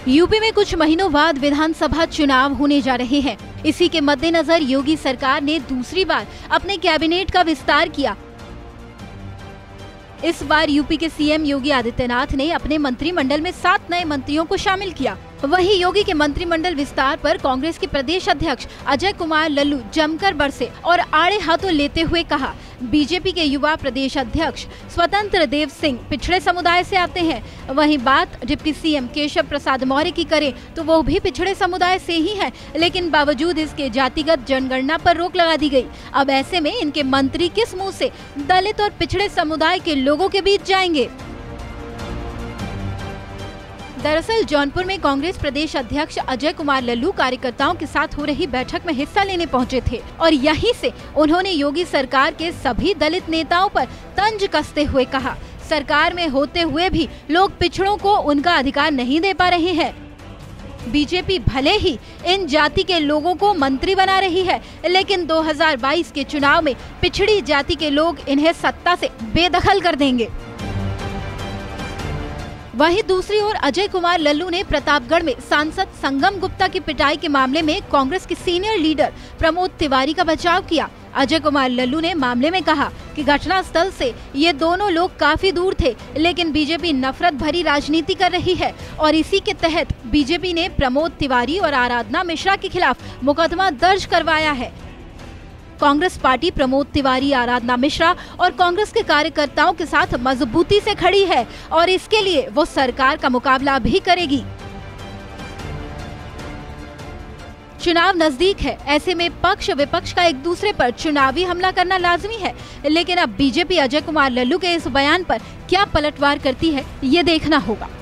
UP में कुछ महीनों बाद विधानसभा चुनाव होने जा रहे हैं। इसी के मद्देनजर योगी सरकार ने दूसरी बार अपने कैबिनेट का विस्तार किया। इस बार यूपी के सीएम योगी आदित्यनाथ ने अपने मंत्रिमंडल में 7 नए मंत्रियों को शामिल किया। वहीं योगी के मंत्रिमंडल विस्तार पर कांग्रेस के प्रदेश अध्यक्ष अजय कुमार लल्लू जमकर बरसे और आड़े हाथों लेते हुए कहा, बीजेपी के युवा प्रदेश अध्यक्ष स्वतंत्र देव सिंह पिछड़े समुदाय से आते हैं। वहीं बात डिप्टी सीएम केशव प्रसाद मौर्य की करें तो वो भी पिछड़े समुदाय से ही हैं, लेकिन बावजूद इसके जातिगत जनगणना पर रोक लगा दी गई। अब ऐसे में इनके मंत्री किस मुंह से दलित और पिछड़े समुदाय के लोगों के बीच जाएंगे? दरअसल जौनपुर में कांग्रेस प्रदेश अध्यक्ष अजय कुमार लल्लू कार्यकर्ताओं के साथ हो रही बैठक में हिस्सा लेने पहुंचे थे और यहीं से उन्होंने योगी सरकार के सभी दलित नेताओं पर तंज कसते हुए कहा, सरकार में होते हुए भी लोग पिछड़ों को उनका अधिकार नहीं दे पा रहे हैं। बीजेपी भले ही इन जाति के लोगों को मंत्री बना रही है, लेकिन 2022 के चुनाव में पिछड़ी जाति के लोग इन्हें सत्ता से बेदखल कर देंगे। वहीं दूसरी ओर अजय कुमार लल्लू ने प्रतापगढ़ में सांसद संगम गुप्ता की पिटाई के मामले में कांग्रेस के सीनियर लीडर प्रमोद तिवारी का बचाव किया। अजय कुमार लल्लू ने मामले में कहा कि घटनास्थल से ये दोनों लोग काफी दूर थे, लेकिन बीजेपी नफरत भरी राजनीति कर रही है और इसी के तहत बीजेपी ने प्रमोद तिवारी और आराधना मिश्रा के खिलाफ मुकदमा दर्ज करवाया है। कांग्रेस पार्टी प्रमोद तिवारी, आराधना मिश्रा और कांग्रेस के कार्यकर्ताओं के साथ मजबूती से खड़ी है और इसके लिए वो सरकार का मुकाबला भी करेगी। चुनाव नजदीक है, ऐसे में पक्ष विपक्ष का एक दूसरे पर चुनावी हमला करना लाजमी है, लेकिन अब बीजेपी अजय कुमार लल्लू के इस बयान पर क्या पलटवार करती है, ये देखना होगा।